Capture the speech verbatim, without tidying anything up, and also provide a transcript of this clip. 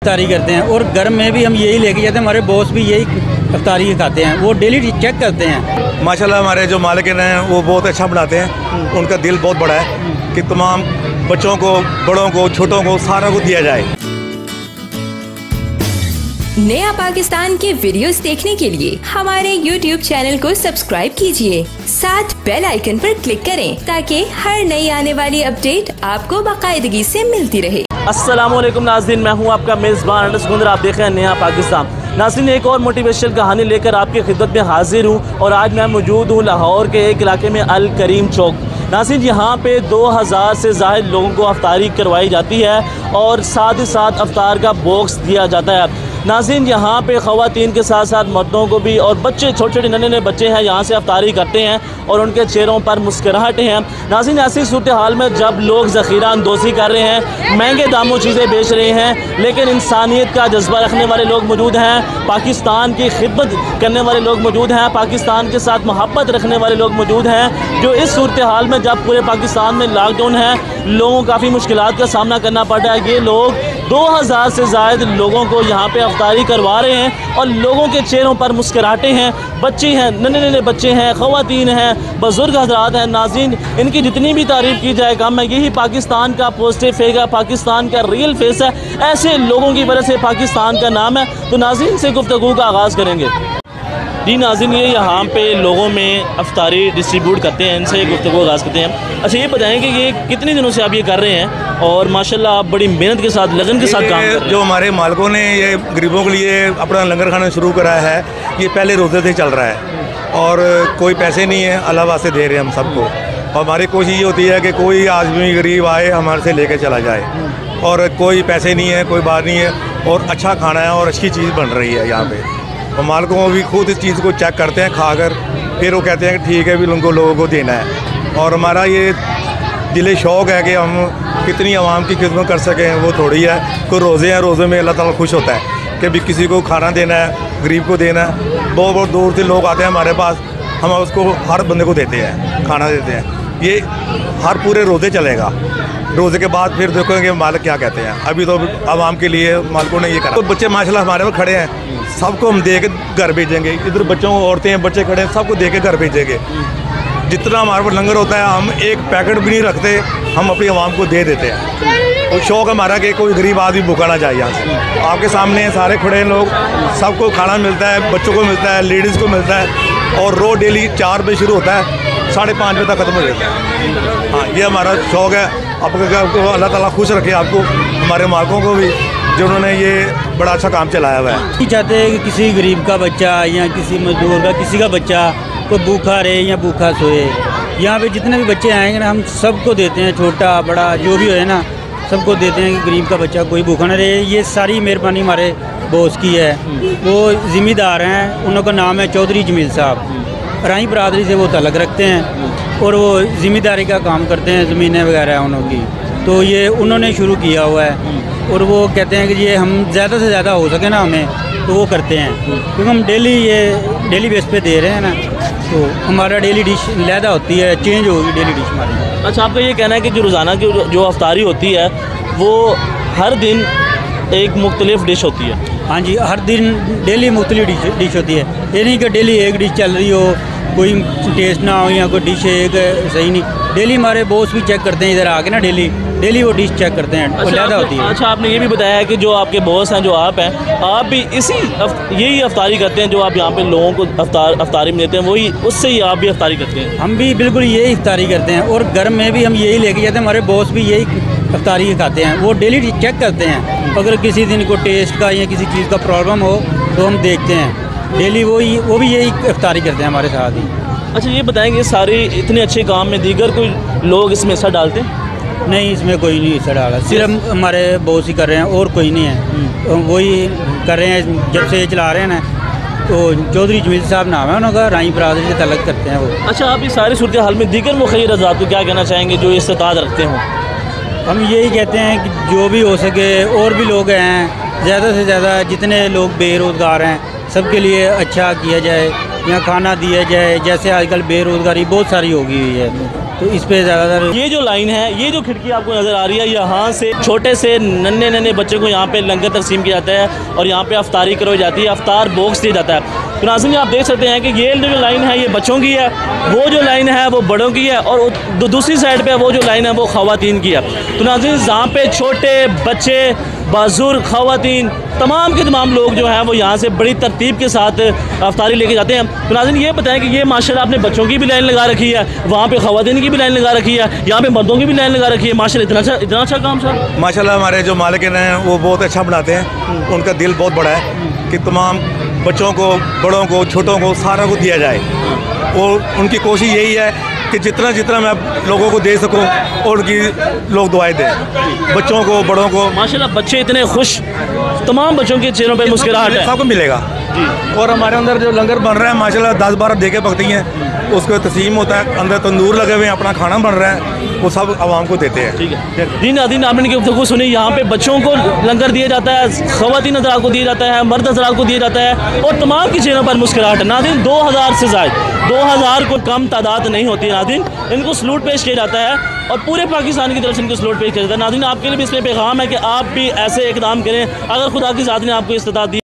इफ्तारी करते हैं और घर में भी हम यही लेके जाते हैं। हमारे बॉस भी यही इफ्तारी खाते हैं, वो डेली चेक करते हैं। माशाल्लाह हमारे जो मालिक हैं वो बहुत अच्छा बनाते हैं, उनका दिल बहुत बड़ा है कि तमाम बच्चों को, बड़ों को, छोटों को, सारों को दिया जाए। नया पाकिस्तान के वीडियोस देखने के लिए हमारे यूट्यूब चैनल को सब्सक्राइब कीजिए, साथ बेल आइकन पर क्लिक करें ताकि हर नई आने वाली अपडेट आपको बाकायदगी से मिलती रहे। अस्सलामुअलैकुम नाज़रीन, मैं हूं आपका मेज़बान अनस गुंदर, आप देख रहे हैं नया पाकिस्तान। नाज़रीन, एक और मोटिवेशनल कहानी लेकर आपकी खिदमत में हाजिर हूं और आज मैं मौजूद हूं लाहौर के एक इलाके में अल करीम चौक। नाज़रीन, यहाँ पे दो हज़ार से ज़ायद लोगों को अफ्तारी करवाई जाती है और साथ ही साथ अफ्तार का बॉक्स दिया जाता है। नाज़रीन, यहाँ पे ख़वातीन के साथ साथ मर्दों को भी और बच्चे, छोटे छोटे नन्हे नन्हे बच्चे हैं, यहाँ से अफ्तारी करते हैं और उनके चेहरों पर मुस्कुराहटें हैं। नाज़रीन, ऐसी सूरत हाल में जब लोग ज़ख़ीरा अंदोज़ी कर रहे हैं, महंगे दामों चीज़ें बेच रहे हैं, लेकिन इंसानियत का जज्बा रखने वाले लोग मौजूद हैं, पाकिस्तान की खिदमत करने वाले लोग मौजूद हैं, पाकिस्तान के साथ मोहब्बत रखने वाले लोग मौजूद हैं, जो इस सूरत हाल में जब पूरे पाकिस्तान में लॉकडाउन है, लोगों को काफ़ी मुश्किलात का सामना करना पड़ रहा है। ये लोग दो हज़ार से ज़ायद लोगों को यहाँ पे अफ्तारी करवा रहे हैं और लोगों के चेहरों पर मुस्कुराहटें हैं, बच्चे हैं, नन्हे नन्हे बच्चे हैं, ख़वातीन हैं, बुज़ुर्ग हज़रात हैं। नाज़रीन, इनकी जितनी भी तारीफ़ की जाए कम है। यही पाकिस्तान का पॉजिटिव फेस है, पाकिस्तान का रियल फेस है। ऐसे लोगों की वजह से पाकिस्तान का नाम है। तो नाज़रीन से गुफ्तगू का आगाज़ करेंगे। जी नाज़रीन, ये यहाँ पे लोगों में अफ्तारी डिस्ट्रीब्यूट करते हैं, इनसे गुफ्तगू आगाज़ करते हैं। अच्छा, ये बताएं कि ये कितने दिनों से आप ये कर रहे हैं और माशाल्लाह आप बड़ी मेहनत के साथ, लगन के साथ काम कर रहे हैं। जो हमारे मालिकों ने ये गरीबों के लिए अपना लंगर खाना शुरू करा है, ये पहले रोज़े से चल रहा है और कोई पैसे नहीं है, अल्लाह वास्ते दे रहे हैं हम सबको। और हमारी कोशिश ये होती है कि कोई आदमी गरीब आए हमारे से लेके चला जाए, और कोई पैसे नहीं है, कोई बात नहीं है, और अच्छा खाना है और अच्छी चीज़ बन रही है यहाँ पे। और मालिकों को भी खुद इस चीज़ को चेक करते हैं खाकर, फिर वो कहते हैं कि ठीक है भी उनको लोगों को देना है। और हमारा ये दिल शौक़ है कि हम कितनी आवाम की खिदमत कर सकें, वो थोड़ी है। कोई रोज़े हैं, रोज़े में अल्लाह ताला खुश होता है कि भी किसी को खाना देना है, गरीब को देना है। बहुत बहुत दूर से लोग आते हैं हमारे पास, हम उसको हर बंदे को देते हैं, खाना देते हैं। ये हर पूरे रोज़े चलेगा। रोज़े के बाद फिर देखोगे मालिक क्या कहते हैं। अभी तो आवाम के लिए मालिकों ने ये करा। तो बच्चे माशाल्लाह हमारे में खड़े हैं, सबको हम दे के घर भेजेंगे। इधर बच्चों को, औरतें हैं, बच्चे खड़े हैं, सबको दे के घर भेजेंगे। जितना हमारे पास लंगर होता है, हम एक पैकेट भी नहीं रखते, हम अपनी आवाम को दे देते हैं। और शौक़ हमारा कि कोई गरीब आदमी भूखा ना जाए। यहाँ से आपके सामने सारे खड़े हैं लोग, सबको खाना मिलता है, बच्चों को मिलता है, लेडीज़ को मिलता है। और रोज़ डेली चार बजे शुरू होता है, साढ़े पाँच बजे तक ख़त्म हो जाता है। हाँ, ये हमारा शौक़ है। आपको अल्लाह ताला खुश रखे, आपको, हमारे मालिकों को भी, जिन्होंने ये बड़ा अच्छा काम चलाया हुआ है। नहीं चाहते हैं कि किसी गरीब का बच्चा या किसी मजदूर का, किसी का बच्चा कोई भूखा रहे या भूखा सोए। यहाँ पे जितने भी बच्चे आएंगे ना, हम सबको देते हैं, छोटा बड़ा जो भी हो ना, सबको देते हैं कि गरीब का बच्चा कोई भूखा ना रहे। ये सारी मेहरबानी हमारे बॉस की है। वो ज़िम्मेदार हैं, उनका नाम है चौधरी जमील साहब, राई बरादरी से वो तलक रखते हैं और वो ज़िम्मेदारी का काम करते हैं, ज़मीनें वगैरह उनकी। तो ये उन्होंने शुरू किया हुआ है और वो कहते हैं कि ये हम ज़्यादा से ज़्यादा हो सके ना हमें, तो वो करते हैं, क्योंकि हम डेली ये डेली बेस पे दे रहे हैं ना, तो हमारा डेली डिश लैदा होती है, चेंज होगी डेली डिश हमारी। अच्छा, आपका ये कहना है कि जो रोज़ाना की जो अफ्तारी होती है वो हर दिन एक मुख्तलिफ डिश होती है? हाँ जी, हर दिन डेली मुख्तलिफ डिश डिश होती है। ये नहीं कि डेली एक डिश चल रही हो, कोई टेस्ट ना हो या कोई डिश एक सही नहीं। डेली हमारे बॉस भी चेक करते हैं इधर आके ना, डेली डेली वो डिश चेक करते हैं। अच्छा, ज़्यादा होती है। अच्छा, आपने ये भी बताया है कि जो आपके बॉस हैं, जो आप हैं, आप भी इसी यही अफ्तारी करते हैं जो आप यहाँ पे लोगों को अफ्तार अफ्तारी में देते हैं, वही उससे ही आप भी अफ्तारी करते हैं? हम भी बिल्कुल यही इफ्तारी करते हैं और घर में भी हम यही लेके जाते हैं। हमारे बॉस भी यही इफ्तारी खाते हैं, वो डेली चेक करते हैं। अगर किसी दिन को टेस्ट का या किसी चीज़ का प्रॉब्लम हो तो हम देखते हैं। डेली वो ही वो भी यही इफ्तारी करते हैं हमारे साथ ही। अच्छा, ये बताएंगे सारे इतने अच्छे काम में दीगर कोई लोग इसमें हिस्सा डालते हैं? नहीं, इसमें कोई नहीं हिस्सा डाला, सिर्फ हमारे बॉस ही कर रहे हैं और कोई नहीं है। वही कर रहे हैं, जब से ये चला रहे हैं ना, तो चौधरी जमील साहब नाम है उनका, राई बरादरी से तलक करते हैं वो। अच्छा, आप इस सारी सूरत हाल में दीगर मुखिर आज़ाद को क्या कहना चाहेंगे जो इस्तेताद रखते हों? हम यही कहते हैं कि जो भी हो सके, और भी लोग हैं, ज़्यादा से ज़्यादा जितने लोग बेरोज़गार हैं सबके लिए अच्छा किया जाए, यहाँ खाना दिया जाए। जैसे आजकल बेरोज़गारी बहुत सारी हो गई हुई है, तो इस पे ज़्यादातर ये जो लाइन है, ये जो खिड़की आपको नज़र आ रही है, यहाँ से छोटे से नन्हे नन्हे बच्चों को यहाँ पे लंगर तकसीम किया जाता है और यहाँ पे अफ्तारी करवाई जाती है, अफ्तार बॉक्स दिया जाता है। तो नाज़रीन आप देख सकते हैं कि ये जो लाइन है ये बच्चों की है, वो जो लाइन है वो बड़ों की है, और दूसरी साइड पे वो जो लाइन है वो ख़वातीन की है। तो नाज़रीन जहाँ पे छोटे बच्चे, बुजुर्ग, ख़वातीन, तमाम के तमाम लोग जो हैं वो यहाँ से बड़ी तरतीब के साथ अफ्तारी लेके जाते हैं। तो नाज़रीन ये बताएं कि ये माशाल्लाह आपने बच्चों की भी लाइन लगा रखी है, वहाँ पे ख़वातीन की भी लाइन लगा रखी है, यहाँ पे मर्दों की भी लाइन लगा रखी है। माशाल्लाह इतना अच्छा इतना अच्छा काम सर। माशाल्लाह हमारे जो मालिक हैं वो बहुत अच्छा बनाते हैं, उनका दिल बहुत बड़ा है कि तमाम बच्चों को, बड़ों को, छोटों को, सारा को दिया जाए। और उनकी कोशिश यही है कि जितना जितना मैं लोगों को दे सकूं और उनकी लोग दुआएं दें, बच्चों को, बड़ों को। माशाल्लाह बच्चे इतने खुश, तमाम बच्चों के चेहरों पे मुस्कुराहट है। सबको मिलेगा। और हमारे अंदर जो लंगर बन रहा है माशाल्लाह दस बारह देगे पकती हैं, उसको तस्लीम होता है, अंदर तंदूर लगे हुए हैं, अपना खाना बन रहा है, वो सब आवाम को देते हैं। ठीक है जी नाज़रीन, आपने गुफ्तगू सुनी। यहाँ पे बच्चों को लंगर दिया जाता है, ख़वातीन हज़रात को दिया जाता है, मर्द हज़रात को दिया जाता है, और तमाम के चेहरों पर मुस्कुराहट है। नाज़रीन दो हज़ार से ज़ायद, दो हज़ार को कम तादाद नहीं होती है। नाज़रीन इनको सलूट पेश किया जाता है और पूरे पाकिस्तान की तरफ से इनको सलूट पेश किया जाता है। नाज़रीन आपके लिए भी इसमें पैगाम है कि आप भी ऐसे इकदाम करें, अगर खुदा की ज़ात ने आपको इस्तिताअत दी।